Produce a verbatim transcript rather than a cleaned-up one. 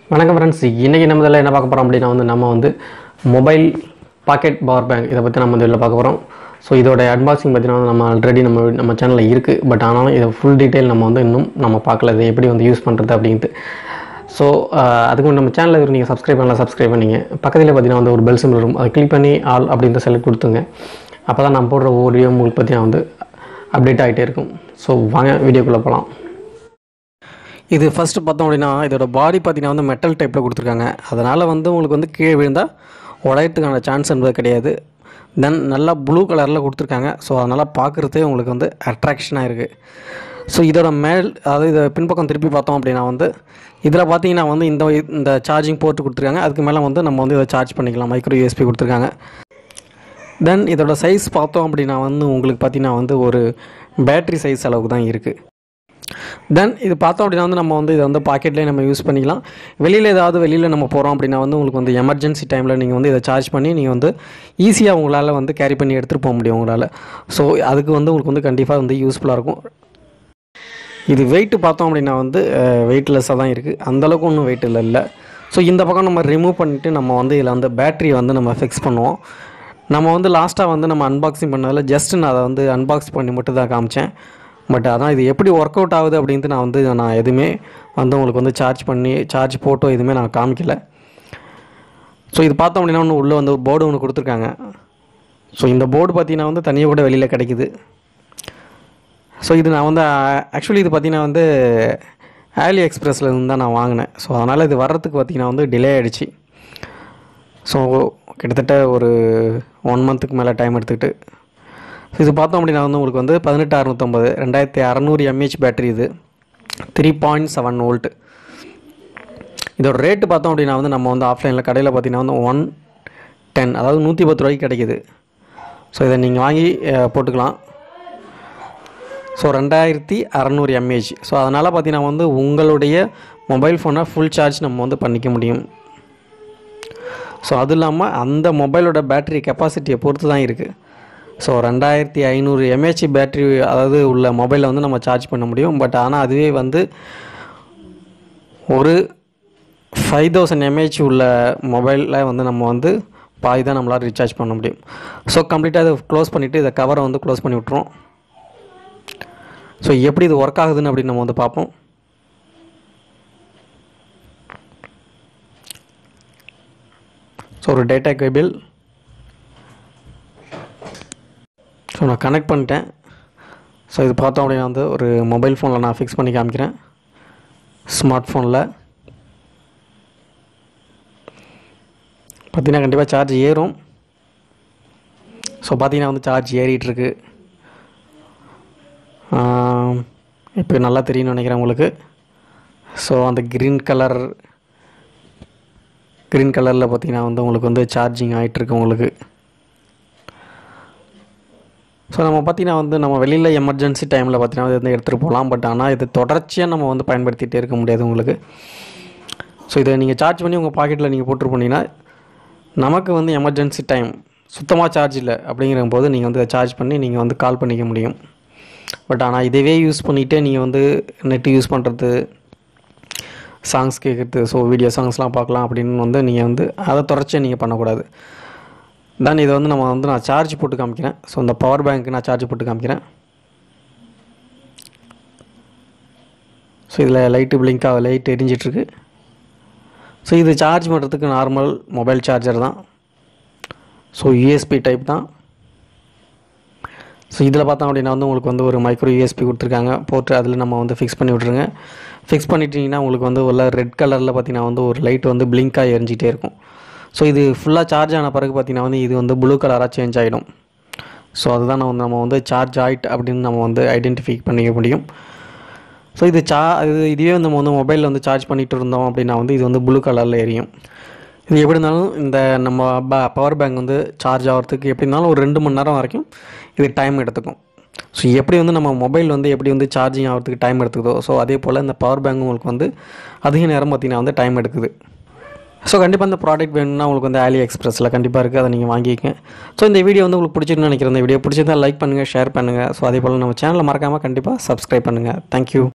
வணக்கம் ஃப்ரெண்ட்ஸ், இன்றைக்கி நம்ம இதில் என்ன பார்க்க போகிறோம் அப்படின்னா வந்து நம்ம வந்து மொபைல் பாக்கெட் பவர் பேங்க் இதை பற்றி நம்ம இதில் பார்க்க போகிறோம். ஸோ இதோட அன்பாக்சிங் பார்த்தீங்கன்னா நம்ம ஆல்ரெடி நம்ம நம்ம சேனலில் இருக்குது. பட் ஆனாலும் இதை ஃபுல் டீட்டெயில் நம்ம வந்து இன்னும் நம்ம பார்க்கல, இதை எப்படி வந்து யூஸ் பண்ணுறது அப்படின்ட்டு. ஸோ அதுக்கு நம்ம சேனலில் நீங்கள் சப்ஸ்கிரைப் பண்ணலாம், சப்ஸ்கிரைப் பண்ணிங்க. பக்கத்தில் பார்த்தீங்கன்னா வந்து ஒரு பெல் சிம்பிள் இருக்கும், அதை கிளிக் பண்ணி ஆல் அப்படின்ற செலக்ட் கொடுத்துங்க. அப்போ தான் நம்ம போடுற ஒவ்வொரு வீடியோ உங்களுக்கு பார்த்தீங்கன்னா வந்து அப்டேட் ஆகிட்டே இருக்கும். ஸோ வாங்க வீடியோக்குள்ளே போகலாம். இது ஃபஸ்ட்டு பார்த்தோம் அப்படின்னா இதோட பாடி பார்த்திங்கன்னா வந்து மெட்டல் டைப்பில் கொடுத்துருக்காங்க. அதனால் வந்து உங்களுக்கு வந்து கீழே விழுந்தால் உடையத்துக்கான சான்ஸ் என்பது கிடையாது. தென் நல்லா ப்ளூ கலரில் கொடுத்துருக்காங்க. ஸோ அதனால் பார்க்குறதே உங்களுக்கு வந்து அட்ராக்ஷனாக இருக்குது. ஸோ இதோட மேல் அதாவது இதை பின்பக்கம் திருப்பி பார்த்தோம் அப்படின்னா வந்து இதில் பார்த்தீங்கன்னா வந்து இந்த இந்த சார்ஜிங் போர்ட்டு கொடுத்துருக்காங்க. அதுக்கு மேலே வந்து நம்ம வந்து இதை சார்ஜ் பண்ணிக்கலாம், மைக்ரோ யூஎஸ்பி கொடுத்துருக்காங்க. தென் இதோட சைஸ் பார்த்தோம் அப்படின்னா வந்து உங்களுக்கு பார்த்திங்கன்னா வந்து ஒரு பேட்ரி சைஸ் அளவுக்கு தான் இருக்குது. தென் இது பார்த்தோம் அப்படின்னா வந்து நம்ம வந்து இதை வந்து பாக்கெட்லேயே நம்ம யூஸ் பண்ணிக்கலாம். வெளியில் ஏதாவது வெளியில் நம்ம போகிறோம் அப்படின்னா வந்து உங்களுக்கு வந்து எமர்ஜென்சி டைமில் நீங்கள் வந்து இதை சார்ஜ் பண்ணி நீங்கள் வந்து ஈஸியாக உங்களால் வந்து கேரி பண்ணி எடுத்துகிட்டு போக முடியும் உங்களால். ஸோ அதுக்கு வந்து உங்களுக்கு வந்து கண்டிப்பாக வந்து யூஸ்ஃபுல்லாக இருக்கும். இது வெயிட்டு பார்த்தோம் அப்படின்னா வந்து வெயிட்லெஸ்ஸாக தான் இருக்குது, அந்தளவுக்கு ஒன்றும் வெயிட் இல்லை இல்லை ஸோ இந்த பக்கம் நம்ம ரிமூவ் பண்ணிவிட்டு நம்ம வந்து இதில் வந்து பேட்டரியை வந்து நம்ம ஃபிக்ஸ் பண்ணுவோம். நம்ம வந்து லாஸ்ட்டாக வந்து நம்ம அன்பாக்சிங் பண்ணதில் ஜஸ்ட் நான் அதை வந்து அன்பாக்ஸ் பண்ணி மட்டும் தான் காமிச்சேன். பட் அதான் இது எப்படி ஒர்க் அவுட் ஆகுது அப்படின்ட்டு நான் வந்து நான் எதுவுமே வந்து உங்களுக்கு வந்து சார்ஜ் பண்ணி சார்ஜ் போட்டோ எதுவுமே நான் காமிக்கல. ஸோ இது பார்த்தோம் அப்படின்னா ஒன்று உள்ளே வந்து ஒரு போர்டு ஒன்று கொடுத்துருக்காங்க. ஸோ இந்த போர்டு பார்த்திங்கன்னா வந்து தனியாக கூட வெளியில் கிடைக்குது. ஸோ இது நான் வந்து ஆக்சுவலி இது பார்த்திங்கன்னா வந்து ஆலி எக்ஸ்பிரஸில் இருந்து தான் நான் வாங்கினேன். ஸோ அதனால் இது வர்றதுக்கு பார்த்திங்கன்னா வந்து டிலே ஆகிடுச்சு. ஸோ கிட்டத்தட்ட ஒரு ஒன் மந்த்துக்கு மேலே டைம் எடுத்துக்கிட்டு இது பார்த்தோம் அப்படின்னா வந்து உங்களுக்கு வந்து பதினெட்டு அறுநூற்றம்பது ரெண்டாயிரத்தி அறநூறு எம்ஏஹெச் பேட்டரி. இது த்ரீ பாயிண்ட் செவன் வோல்ட்டு. இதோட ரேட்டு பார்த்தோம் அப்படின்னா வந்து நம்ம வந்து ஆஃப்லைனில் கடையில் பார்த்திங்கன்னா வந்து ஒன் டென் அதாவது நூற்றி பத்து ரூபாய்க்கு கிடைக்கிது. ஸோ இதை நீங்கள் வாங்கி போட்டுக்கலாம். ஸோ ரெண்டாயிரத்தி அறநூறு எம்ஏஹெச். ஸோ அதனால் பார்த்திங்கன்னா வந்து உங்களுடைய மொபைல் ஃபோனை ஃபுல் சார்ஜ் நம்ம வந்து பண்ணிக்க முடியும். ஸோ அது இல்லாமல் அந்த மொபைலோட பேட்டரி கெப்பாசிட்டியை பொறுத்து தான் இருக்குது. ஸோ ரெண்டாயிரத்தி ஐநூறு எம்ஏஹெச் பேட்ரி அதாவது உள்ள மொபைலில் வந்து நம்ம சார்ஜ் பண்ண முடியும். பட் ஆனால் அதுவே வந்து ஒரு ஃபைவ் தௌசண்ட் எம்ஏஹெச் உள்ள மொபைலில் வந்து நம்ம வந்து பாதி தான் நம்மளால் ரீசார்ஜ் பண்ண முடியும். ஸோ கம்ப்ளீட்டாக இதை க்ளோஸ் பண்ணிவிட்டு இதை கவரை வந்து க்ளோஸ் பண்ணி விட்ருவோம். ஸோ எப்படி இது ஒர்க் ஆகுதுன்னு அப்படின்னு நம்ம வந்து பார்ப்போம். ஸோ ஒரு டேட்டா கேபிள் ஸோ நான் கனெக்ட் பண்ணிட்டேன். ஸோ இது பார்த்தோம் அப்படின்னா வந்து ஒரு மொபைல் ஃபோனில் நான் ஃபிக்ஸ் பண்ணி காமிக்கிறேன். ஸ்மார்ட் ஃபோனில் பார்த்திங்கன்னா கண்டிப்பாக சார்ஜ் ஏறும். ஸோ பார்த்திங்கன்னா வந்து சார்ஜ் ஏறிட்டுருக்கு. இப்போ நல்லா தெரியும்னு நினைக்கிறேன் உங்களுக்கு. ஸோ அந்த க்ரீன் கலர் க்ரீன் கலரில் பார்த்திங்கன்னா வந்து உங்களுக்கு வந்து சார்ஜிங் ஆகிட்டுருக்கு உங்களுக்கு. ஸோ நம்ம பார்த்திங்கன்னா வந்து நம்ம வெளியில் எமர்ஜென்சி டைமில் பார்த்திங்கன்னா வந்து எடுத்துகிட்டு போகலாம். பட் ஆனால் இது தொடர்ச்சியாக நம்ம வந்து பயன்படுத்திகிட்டே இருக்க முடியாது உங்களுக்கு. ஸோ இதை நீங்கள் சார்ஜ் பண்ணி உங்கள் பாக்கெட்டில் நீங்கள் போட்டு போனீங்கன்னா நமக்கு வந்து எமர்ஜென்சி டைம் சுத்தமாக சார்ஜ் இல்லை அப்படிங்கிற போது நீங்கள் வந்து சார்ஜ் பண்ணி நீங்கள் வந்து கால் பண்ணிக்க முடியும். பட் ஆனால் இதவே யூஸ் பண்ணிகிட்டே நீங்கள் வந்து நெட்டு யூஸ் பண்ணுறது, சாங்ஸ் கேட்குறது, ஸோ வீடியோ சாங்ஸ்லாம் பார்க்கலாம் அப்படின்னு வந்து நீங்கள் வந்து அதை தொடர்ச்சியாக நீங்கள் பண்ணக்கூடாது. தென் இதை வந்து நம்ம வந்து நான் சார்ஜ் போட்டு காமிக்கிறேன். ஸோ இந்த பவர் பேங்க்கு நான் சார்ஜ் போட்டு காமிக்கிறேன். ஸோ இதில் லைட்டு பிளிங்காக லைட் எரிஞ்சிட்ருக்கு. ஸோ இது சார்ஜ் பண்ணுறதுக்கு நார்மல் மொபைல் சார்ஜர் தான். ஸோ யூஎஸ்பி டைப் தான். ஸோ இதில் பார்த்தோம் அப்படின்னா வந்து உங்களுக்கு வந்து ஒரு மைக்ரோ யூஎஸ்பி கொடுத்துருக்காங்க போட்டு அதில் நம்ம வந்து ஃபிக்ஸ் பண்ணி விட்ருங்க. ஃபிக்ஸ் பண்ணிட்டீங்கன்னா உங்களுக்கு வந்து உள்ள ரெட் கலரில் பார்த்திங்கன்னா வந்து ஒரு லைட் வந்து பிளிங்காக எரிஞ்சிட்டே இருக்கும். ஸோ இது ஃபுல்லாக சார்ஜ் ஆன பிறகு பார்த்திங்கன்னா வந்து இது வந்து ப்ளூ கலராக சேஞ்ச் ஆகிடும். ஸோ அதுதான் நம்ம நம்ம வந்து சார்ஜ் ஆகிட் அப்படின்னு நம்ம வந்து ஐடென்டிஃபை பண்ணிக்க முடியும். ஸோ இது சா இது இதுவே நம்ம வந்து மொபைலில் வந்து சார்ஜ் பண்ணிகிட்டு இருந்தோம் அப்படின்னா வந்து இது வந்து ப்ளூ கலரில் எரியும். இது எப்படி இருந்தாலும் இந்த நம்ம ப பவர் பேங்க் வந்து சார்ஜ் ஆகிறதுக்கு எப்படி இருந்தாலும் ஒரு ரெண்டு மணி நேரம் வரைக்கும் இது டைம் எடுத்துக்கும். ஸோ எப்படி வந்து நம்ம மொபைல் வந்து எப்படி வந்து சார்ஜிங் ஆகிறதுக்கு டைம் எடுத்துக்குதோ ஸோ அதே போல் இந்த பவர் பேங்க் உங்களுக்கு வந்து அதிக நேரம் பார்த்திங்கன்னா வந்து டைம் எடுக்குது. ஸோ கண்டிப்பாக இந்த ப்ராடக்ட் வேணும்னா உங்களுக்கு வந்து ஆலி எக்ஸ்பிரஸில் கண்டிப்பாக இருக்குது, அதை நீங்கள் வாங்கிக்கங்க. ஸோ இந்த வீடியோ வந்து உங்களுக்கு பிடிச்சிருக்குன்னு நினைக்கிறேன். இந்த வீடியோ பிடிச்சிருந்தா லைக் பண்ணுங்கள், ஷேர் பண்ணுங்கள். ஸோ அதே போல் நம்ம சேனலை மறக்காமல் கண்டிப்பாக சப்ஸ்கிரைப் பண்ணுங்கள். தேங்க்யூ.